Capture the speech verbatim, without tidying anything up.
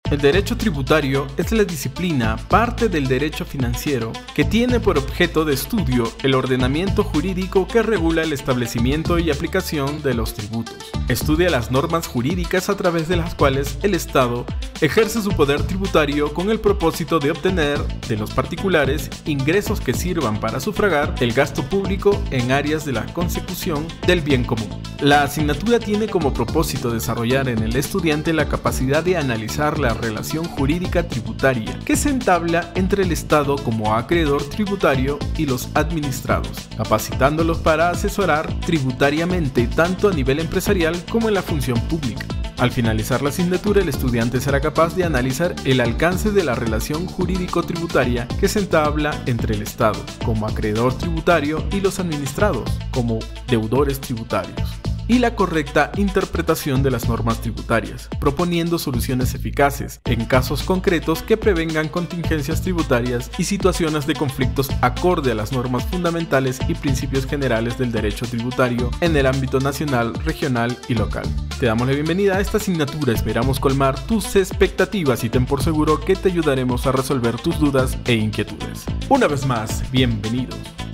El derecho tributario es la disciplina, parte del derecho financiero, que tiene por objeto de estudio el ordenamiento jurídico que regula el establecimiento y aplicación de los tributos. Estudia las normas jurídicas a través de las cuales el Estado ejerce su poder tributario con el propósito de obtener de los particulares ingresos que sirvan para sufragar el gasto público en áreas de la consecución del bien común. La asignatura tiene como propósito desarrollar en el estudiante la capacidad de analizar la relación jurídica tributaria que se entabla entre el Estado como acreedor tributario y los administrados, capacitándolos para asesorar tributariamente tanto a nivel empresarial como en la función pública. Al finalizar la asignatura, el estudiante será capaz de analizar el alcance de la relación jurídico-tributaria que se entabla entre el Estado como acreedor tributario y los administrados como deudores tributarios, y la correcta interpretación de las normas tributarias, proponiendo soluciones eficaces en casos concretos que prevengan contingencias tributarias y situaciones de conflictos acorde a las normas fundamentales y principios generales del derecho tributario en el ámbito nacional, regional y local. Te damos la bienvenida a esta asignatura, esperamos colmar tus expectativas y ten por seguro que te ayudaremos a resolver tus dudas e inquietudes. Una vez más, bienvenidos.